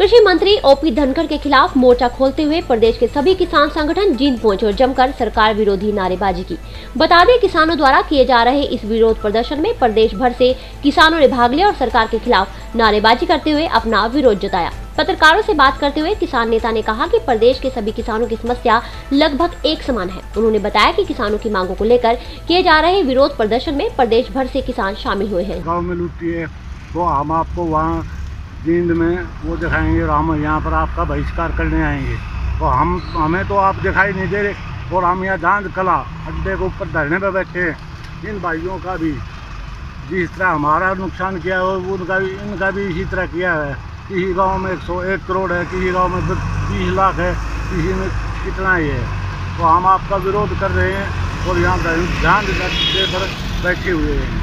कृषि मंत्री ओपी धनखड़ के खिलाफ मोर्चा खोलते हुए प्रदेश के सभी किसान संगठन जींद पहुंचे और जमकर सरकार विरोधी नारेबाजी की। बता दें, किसानों द्वारा किए जा रहे इस विरोध प्रदर्शन में प्रदेश भर से किसानों ने भाग लिया और सरकार के खिलाफ नारेबाजी करते हुए अपना विरोध जताया। पत्रकारों से बात करते हुए किसान नेता ने कहा कि प्रदेश के सभी किसानों की समस्या लगभग एक समान है। उन्होंने बताया कि किसानों की मांगों को लेकर किए जा रहे विरोध प्रदर्शन में प्रदेश भर से किसान शामिल हुए हैं। गाँव में लूटती है तो हम आपको वहाँ जींद में वो दिखाएंगे और हम यहाँ पर आपका बहिष्कार करने आएंगे। तो हमें तो आप दिखाई नहीं दे रहे और हम यहाँ जांद कला अड्डे के ऊपर धरने पर बैठे हैं। इन भाइयों का भी जिस तरह हमारा नुकसान किया है इनका भी इसी तरह किया है। किसी गांव में 101 करोड़ है, किसी गांव में 30 लाख है, किसी में कितना ही है। तो हम आपका विरोध कर रहे हैं और यहाँ जांद अड्डे पर बैठे हुए हैं।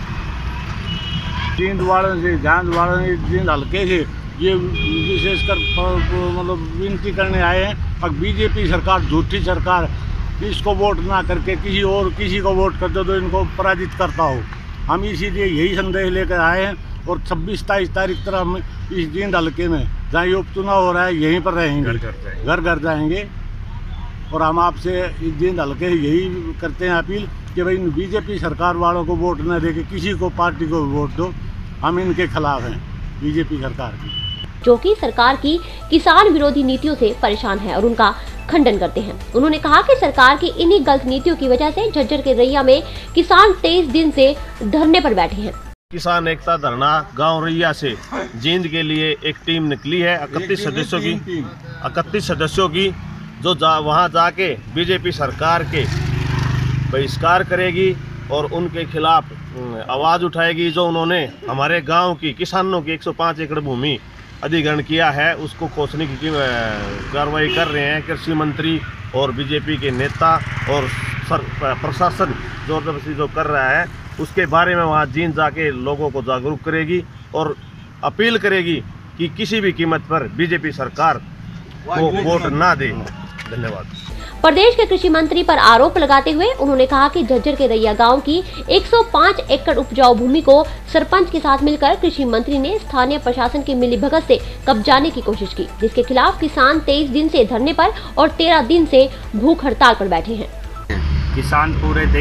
जींद हल्के से ये विशेषकर मतलब विनती करने आए हैं। अब बीजेपी सरकार झूठी सरकार, इसको वोट ना करके किसी को वोट कर दो तो इनको पराजित करता हो। हम इसीलिए यही संदेश लेकर आए हैं और 26-27 तारीख तक हम इस जींद हल्के में जहाँ ये उपचुनाव हो रहा है यहीं पर रहेंगे, घर घर जाएंगे। और हम आपसे इस जींद हल्के यही करते हैं अपील कि भाई बीजेपी सरकार वालों को वोट न दे के किसी को पार्टी को वोट दो। हम इनके खिलाफ हैं, बीजेपी सरकार की, जो कि सरकार की किसान विरोधी नीतियों से परेशान है और उनका खंडन करते हैं। उन्होंने कहा कि सरकार की इन्हीं गलत नीतियों की वजह से झज्जर के रैया में किसान 23 दिन से धरने पर बैठे हैं। किसान एकता धरना गांव रैया से जींद के लिए एक टीम निकली है 31 सदस्यों की जो वहां जाके बीजेपी सरकार के बहिष्कार करेगी और उनके खिलाफ आवाज़ उठाएगी। जो उन्होंने हमारे गांव की किसानों की 105 एकड़ भूमि अधिग्रहण किया है उसको खोसने की कार्रवाई कर रहे हैं कृषि मंत्री और बीजेपी के नेता और प्रशासन जोर जबरदस्ती जो कर रहा है उसके बारे में वहाँ जींद जाके लोगों को जागरूक करेगी और अपील करेगी कि किसी भी कीमत पर बीजेपी सरकार को वोट ना दे। धन्यवाद। प्रदेश के कृषि मंत्री पर आरोप लगाते हुए उन्होंने कहा कि झज्जर के रैया गांव की 105 एकड़ उपजाऊ भूमि को सरपंच के साथ मिलकर कृषि मंत्री ने स्थानीय प्रशासन की मिलीभगत से कब्जाने की कोशिश की, जिसके खिलाफ किसान 23 दिन से धरने पर और 13 दिन से भूख हड़ताल पर बैठे हैं। किसान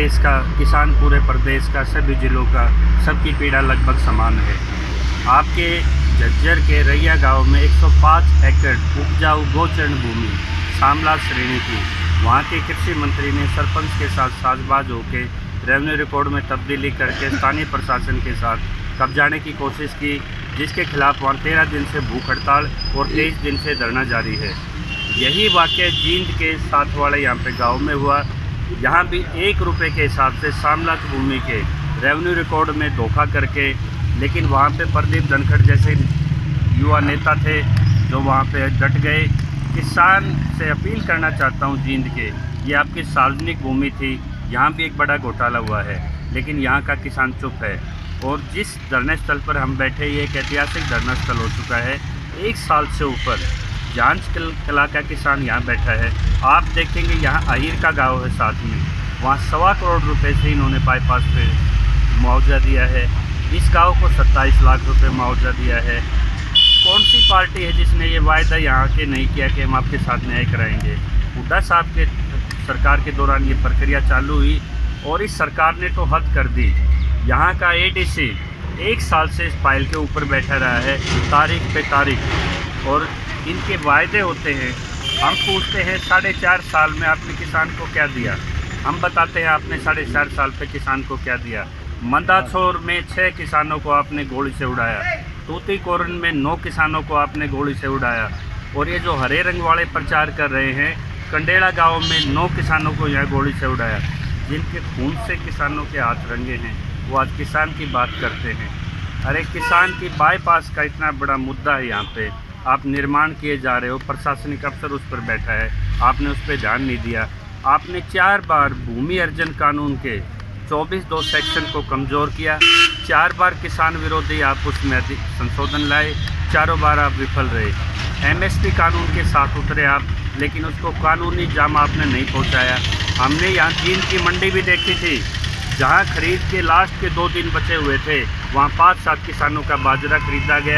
पूरे प्रदेश का सभी जिलों का सबकी पीड़ा लगभग समान है। आपके झज्जर के रैया गाँव में 105 एकड़ उपजाऊ गोचरण भूमि शामला श्रेणी की वहाँ के कृषि मंत्री ने सरपंच के साथ साझबाज होकर रेवेन्यू रिकॉर्ड में तब्दीली करके स्थानीय प्रशासन के साथ कब्जाने की कोशिश की, जिसके खिलाफ वहाँ 13 दिन से भूख हड़ताल और 23 दिन से धरना जारी है। यही वाक़या जींद के साथ वाले यहाँ पे गांव में हुआ। यहाँ भी 1 रुपये के हिसाब से शामला भूमि के रेवेन्यू रिकॉर्ड में धोखा करके, लेकिन वहाँ पे प्रदीप धनखड़ जैसे युवा नेता थे जो वहाँ पे डट गए। किसान से अपील करना चाहता हूँ जींद के, ये आपकी सार्वजनिक भूमि थी, यहाँ भी एक बड़ा घोटाला हुआ है, लेकिन यहाँ का किसान चुप है। और जिस धरने स्थल पर हम बैठे ये एक ऐतिहासिक धरना स्थल हो चुका है। 1 साल से ऊपर जांच कला का किसान यहाँ बैठा है। आप देखेंगे यहाँ अहिर का गाँव है साथ में, वहाँ 1.25 करोड़ रुपये से इन्होंने बाईपास पे मुआवजा दिया है। इस गाँव को 27 लाख रुपये मुआवजा दिया है। कौन सी पार्टी है जिसने ये वायदा यहाँ के नहीं किया कि हम आपके साथ न्याय कराएंगे? हुड्डा साहब के सरकार के दौरान ये प्रक्रिया चालू हुई और इस सरकार ने तो हद कर दी। यहाँ का एडीसी 1 साल से इस फाइल के ऊपर बैठा रहा है, तारीख पे तारीख, और इनके वायदे होते हैं। हम पूछते हैं 4.5 साल में आपने किसान को क्या दिया? हम बताते हैं आपने 4.5 साल पे किसान को क्या दिया। मंदाछोर में 6 किसानों को आपने गोली से उड़ाया, तूतीकोरन में 9 किसानों को आपने गोली से उड़ाया, और ये जो हरे रंग वाले प्रचार कर रहे हैं कंडेला गांव में 9 किसानों को यहाँ गोली से उड़ाया। जिनके खून से किसानों के हाथ रंगे हैं वो आज किसान की बात करते हैं। अरे किसान की बाईपास का इतना बड़ा मुद्दा है यहाँ पे, आप निर्माण किए जा रहे हो, प्रशासनिक अफसर उस पर बैठा है, आपने उस पर ध्यान नहीं दिया। आपने 4 बार भूमि अर्जन कानून के 24(2) सेक्शन को कमज़ोर किया, 4 बार किसान विरोधी आप उसमें संशोधन लाए, चारों बार आप विफल रहे। एमएसपी कानून के साथ उतरे आप, लेकिन उसको कानूनी जाम आपने नहीं पहुंचाया। हमने यहाँ जींद की मंडी भी देखी थी, जहाँ खरीद के लास्ट के 2 दिन बचे हुए थे, वहाँ 5-7 किसानों का बाजरा खरीदा गया।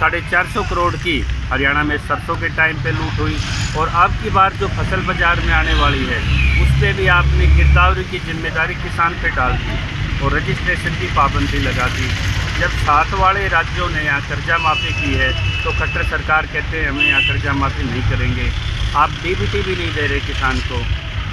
450 करोड़ की हरियाणा में सरसों के टाइम पे लूट हुई, और अब की बार जो फसल बाजार में आने वाली है उस पर भी आपने गिरदावरी की जिम्मेदारी किसान पे डाल दी और रजिस्ट्रेशन की पाबंदी लगा दी। जब साथ वाले राज्यों ने यहाँ कर्जा माफ़ी की है तो खट्टर सरकार कहते हैं हमें यहाँ कर्जा माफ़ी नहीं करेंगे। आप डीबीटी भी नहीं दे रहे किसान को।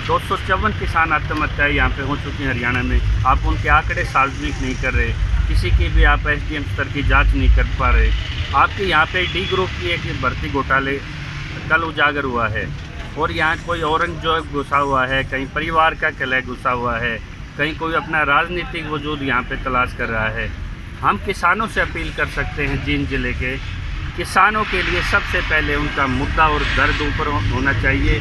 254 किसान आत्महत्याएँ यहाँ पे हो चुकी हैं हरियाणा में, आप उनके आंकड़े सार्वजनिक नहीं कर रहे, किसी की भी आप एसडीएम स्तर की जांच नहीं कर पा रहे। आपके यहाँ पे डी ग्रुप की एक भर्ती घोटाले कल उजागर हुआ है, और यहाँ कोई औरंगजेब घुसा हुआ है, कहीं परिवार का कलह घुसा हुआ है, कहीं कोई अपना राजनीतिक वजूद यहाँ पे तलाश कर रहा है। हम किसानों से अपील कर सकते हैं, जींद जिले के किसानों के लिए सबसे पहले उनका मुद्दा और दर्द ऊपर होना चाहिए।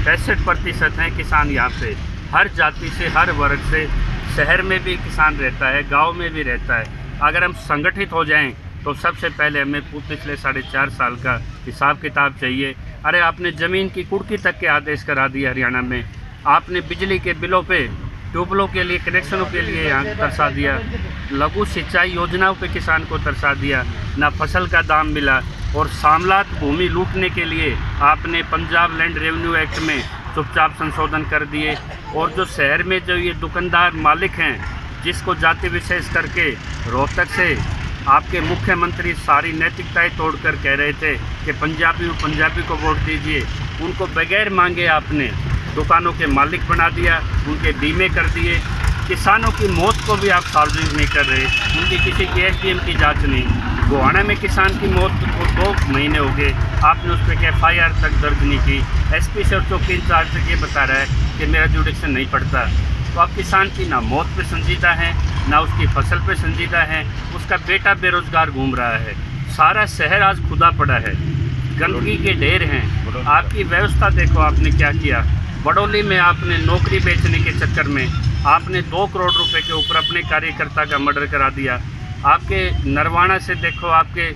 65% हैं किसान यहाँ पे, हर जाति से, हर वर्ग से, शहर में भी किसान रहता है, गांव में भी रहता है। अगर हम संगठित हो जाएं तो सबसे पहले हमें पिछले 4.5 साल का हिसाब किताब चाहिए। अरे आपने ज़मीन की कुर्की तक के आदेश करा दिए हरियाणा में, आपने बिजली के बिलों पे, ट्यूबवेलों के लिए, कनेक्शनों के लिए यहाँ तरसा दिया, लघु सिंचाई योजनाओं पे किसान को तरसा दिया, ना फसल का दाम मिला, और सामलात भूमि लूटने के लिए आपने पंजाब लैंड रेवेन्यू एक्ट में चुपचाप संशोधन कर दिए। और जो शहर में जो ये दुकानदार मालिक हैं, जिसको जाति विशेष करके रोहतक से आपके मुख्यमंत्री सारी नैतिकताएं तोड़कर कह रहे थे कि पंजाबी को वोट दीजिए, उनको बगैर मांगे आपने दुकानों के मालिक बना दिया, उनके बीमे कर दिए। किसानों की मौत को भी आप सार्वजनिक नहीं कर रहे, उनकी किसी की एसडीएम की जांच नहीं। गोहाना में किसान की मौत को 2 महीने हो गए, आपने उस पर एफआईआर तक दर्ज नहीं की। एसपी सर चौकी इंचार्ज तक ये बता रहा है कि मेरा जुडिक्शन नहीं पड़ता। तो आप किसान की ना मौत पे संजीदा हैं, ना उसकी फसल पे संजीदा हैं, उसका बेटा बेरोजगार घूम रहा है, सारा शहर आज खुदा पड़ा है, गंदगी के ढेर हैं। आपकी व्यवस्था देखो आपने क्या किया। बड़ौली में आपने नौकरी बेचने के चक्कर में आपने 2 करोड़ रुपए के ऊपर अपने कार्यकर्ता का मर्डर करा दिया। आपके नरवाना से देखो,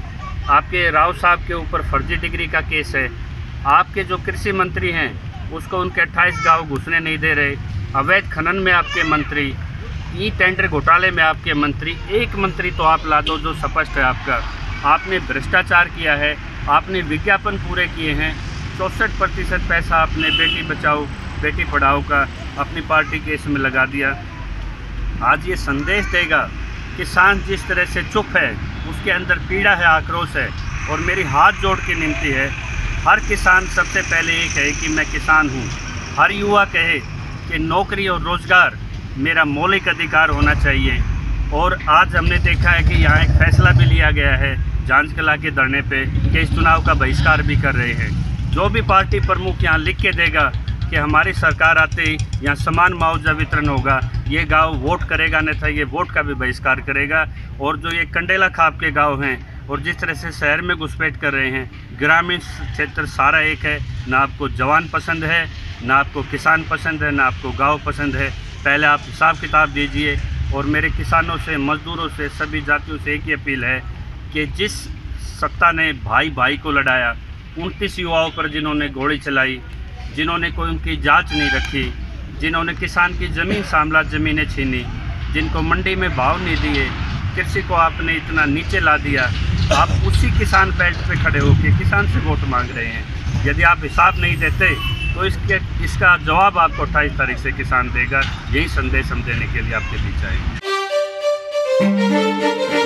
आपके राव साहब के ऊपर फर्जी डिग्री का केस है। आपके जो कृषि मंत्री हैं उसको उनके 28 गाँव घुसने नहीं दे रहे। अवैध खनन में आपके मंत्री, ई टेंडर घोटाले में आपके मंत्री, एक मंत्री तो आप ला दो जो स्पष्ट है आपका। आपने भ्रष्टाचार किया है, आपने विज्ञापन पूरे किए हैं। 64% पैसा आपने बेटी बचाओ बेटी पढ़ाओ का अपनी पार्टी के इसमें लगा दिया। आज ये संदेश देगा, किसान जिस तरह से चुप है उसके अंदर पीड़ा है, आक्रोश है। और मेरी हाथ जोड़ के विनती है, हर किसान सबसे पहले ये कहे कि मैं किसान हूँ। हर युवा कहे कि नौकरी और रोज़गार मेरा मौलिक अधिकार होना चाहिए। और आज हमने देखा है कि यहाँ एक फैसला भी लिया गया है जांच कला के धरने पे कि इस चुनाव का बहिष्कार भी कर रहे हैं। जो भी पार्टी प्रमुख यहाँ लिख के देगा कि हमारी सरकार आते ही यहाँ समान मुआवजा वितरण होगा, ये गांव वोट करेगा, अन्यथा ये वोट का भी बहिष्कार करेगा। और जो ये कंडेला खाप के गांव हैं और जिस तरह से शहर में घुसपैठ कर रहे हैं, ग्रामीण क्षेत्र सारा एक है। ना आपको जवान पसंद है, ना आपको किसान पसंद है, ना आपको गाँव पसंद है। पहले आप हिसाब किताब दीजिए। और मेरे किसानों से, मजदूरों से, सभी जातियों से एक ही अपील है कि जिस सत्ता ने भाई भाई को लड़ाया, 29 युवाओं पर जिन्होंने गोली चलाई, जिन्होंने कोई उनकी जांच नहीं रखी, जिन्होंने किसान की ज़मीन सामला ज़मीनें छीनी, जिनको मंडी में भाव नहीं दिए, कृषि को आपने इतना नीचे ला दिया, आप उसी किसान बेल्ट पे खड़े होकर किसान से वोट मांग रहे हैं। यदि आप हिसाब नहीं देते तो इसका जवाब आपको 28 तारीख से किसान देगा। यही संदेश हम देने के लिए आपके बीच आए।